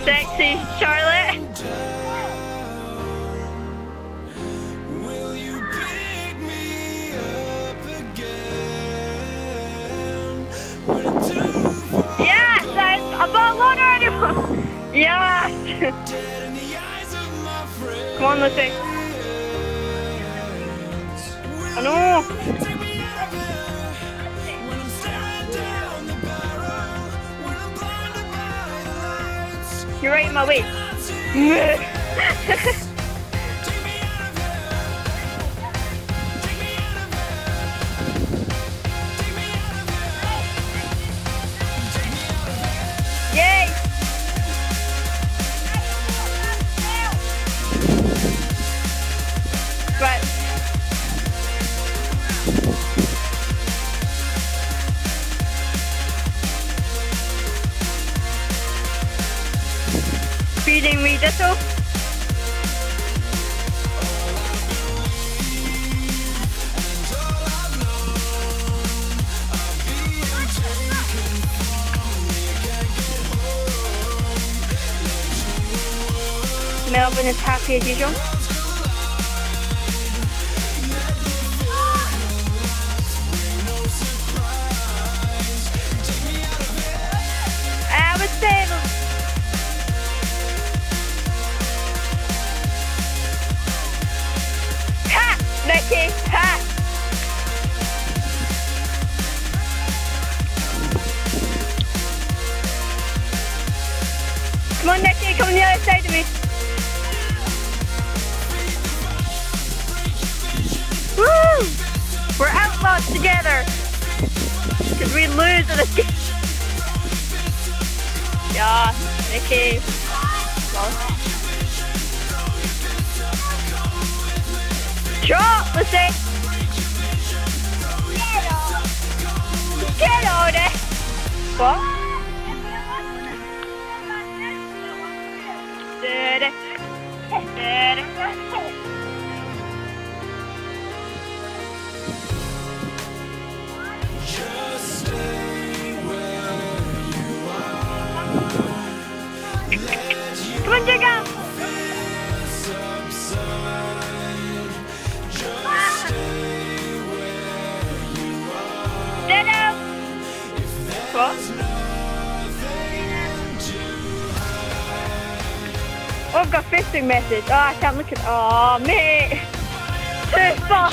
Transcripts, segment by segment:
Sexy Charlotte. Yes, I'm about one already. Yes. Come on, Lucy. I know. You're right in my way. Yay! Right. Feeding me Ditto. Melvin is happy as usual. I would say ha! Nicky! Ha! Come on Nicky, come on the other side of me. Woo! We're outlaws together! Because we lose in this game. Yeah, Nicky. Drop, let's say. Get on it! What? Daddy. Daddy. Come on, Jacob! Ditto! What? Oh, I've got a Facebook message. Oh, I can't look at it. Oh, mate! Too far!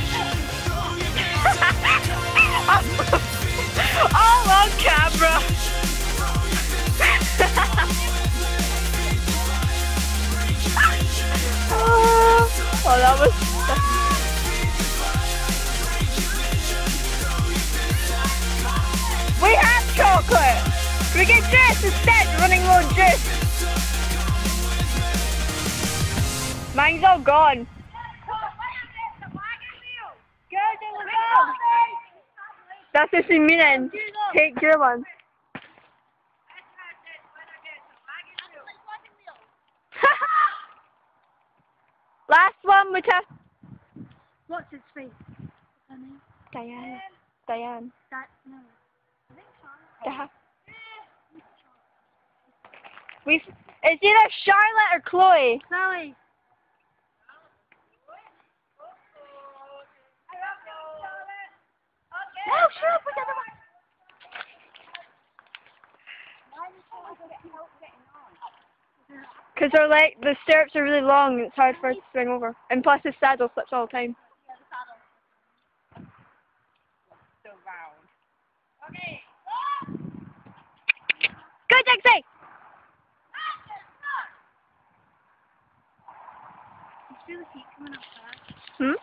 All on camera! Oh, that was... We have chocolate! Can we get juice instead? Running low on juice. Mine's all gone. That's just me meaning. Take your one. Last one, Muta. What's his face? Diane. No. I think so. It's either Charlotte or Chloe. Chloe. No, shut up with the other one. Because they're like, the stirrups are really long and it's hard for us to swing over. And plus the saddle slips all the time. Okay. Go, Dixie! You feel the heat coming up there? Hmm?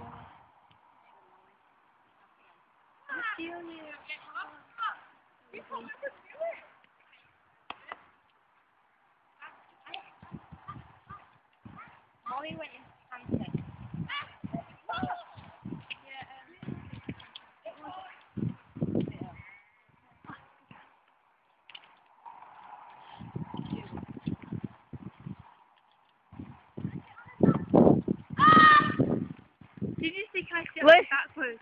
Molly went into Hampton. Did you see Kirsty up backwards?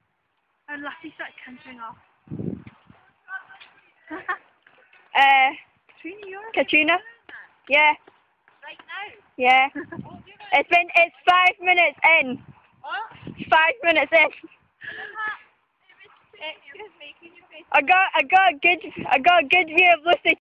And Lassie started cantering off. Katrina, you're Katrina? Yeah. right now. Yeah. Oh, you're gonna It's 5 minutes in. what? 5 minutes in. Excuse me, can you face I got a good view of Lucy